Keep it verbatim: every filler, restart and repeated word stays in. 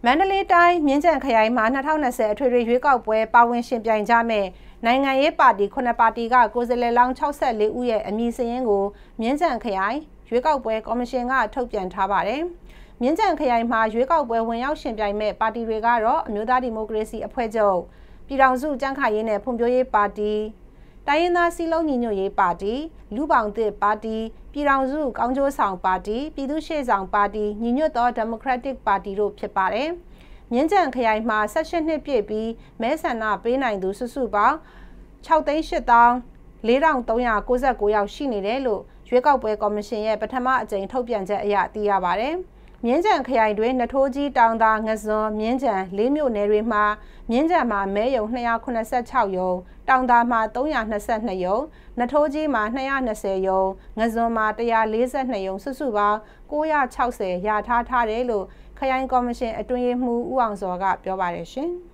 မန္တလေးတိုင်းမြင်းခြံခရိုင်မှာ၂၀၂၀အထွေထွေရွေးကောက်ပွဲပါဝင်ရှင်ပြိုင်ကြမယ့်နိုင်ငံရေးပါတီခုနှစ်ပါတီကကိုယ်စားလှယ်လောင်း၆၄ဦးရဲ့အမည်စာရင်းကိုမြင်းခြံခရိုင်ရွေးကောက်ပွဲကော်မရှင်ကထုတ်ပြန်ထားပါတယ်။မြင်းခြံခရိုင်မှာရွေးကောက်ပွဲဝင်ရောက်ရှင်ပြိုင်မဲ့ပါတီတွေကတော့အမျိုးသားဒီမိုကရေစီအဖွဲ့ချုပ်ပြည်ထောင်စုကြံ့ခိုင်ရေးနဲ့ဖွံ့ဖြိုးရေးပါတီတိုင်းရင်းသားစည်းလုံးညီညွတ်ရေးပါတီလူပောင်သစ်ပါတီပြည်ထောင်စုကောင်းကျိုးဆောင်ပါတီပြည်သူ့ရှေ့ဆောင်ပါတီညီညွတ်သောဒီမိုကရက်တစ်ပါတီတို့ဖြစ်ပါတယ်။မြင်းခြံခရိုင်မှာ၁၈နှစ်ပြည့်ပြီးမဲဆန္ဒပေးနိုင်သူစုစုပေါင်း၆သိန်း၈သောင်း၄ထောင်၃ရာ၉၉ယောက်ရှိနေတယ်လို့ရွေးကောက်ပွဲကော်မရှင်ရဲ့ပထမအကြိမ်ထုတ်ပြန်ချက်အရသိရပါတယ်။မြင်းခြံခရိုင်တွင်နထိုးကြီးတောင်သာငစွန်မြင်းခြံလေးမြို့နယ်တွေမှာမြင်းခြံမှာမဲရုံ၂၇၆ရုံတောင်သာမှာ၃၂၂ရုံနထိုးကြီးမှာ၂၂၀ရုံငစွန်မှာ၁၄၂ရုံစုစုပေါင်း၉၆၀ရာထားထားတယ်လို့ခရိုင်ကော်မရှင်အတွင်းရေးမှူးဦးအောင်စောကပြောပါတယ်ရှင်။